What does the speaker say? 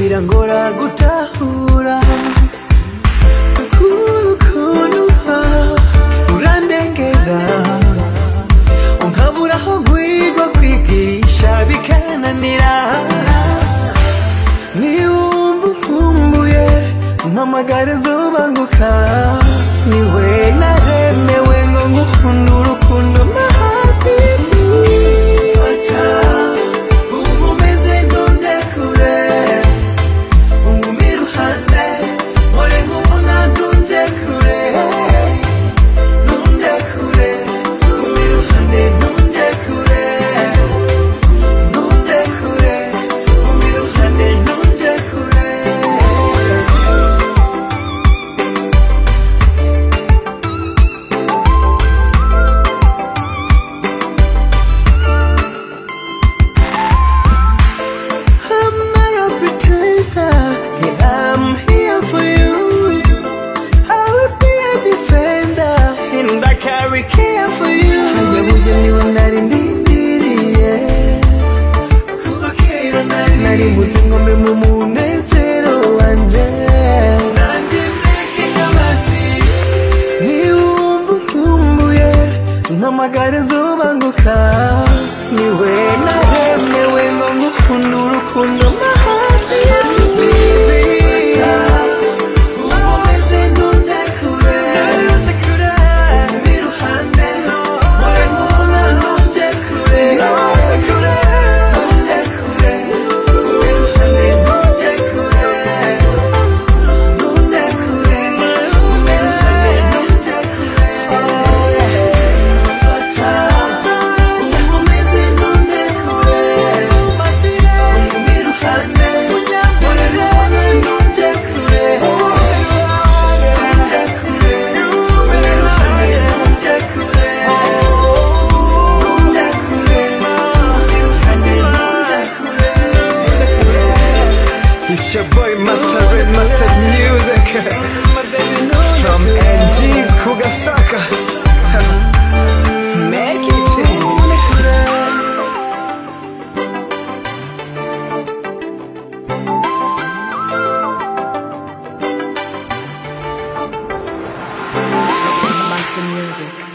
birangora gutahura ukuntu urandengera unkabura aho gwigwa kwigisha bikananira niwumva ukumbuye mpamagare nzobanguka niwe naremewe ngo ngukunda urukundo mahabi fata umumeze ndundekure ungumi iruhande mpore nkubona ndundekure ndundekure ungumi iruhande ndundekure ndundekure ungumi iruhande ndundekure I care for you. Hajabuja niwe narindindiriye kuba kera nari buze ngombe mu munezero wanje nanje ndeke nk'abandi niwumva ukumbuye mpamagare nzobanguka niwe naremewe ngo ngukunda urukundo mahabi It's your boy Master Red, Master Music from NG's Kugasaka. Make it Master Music.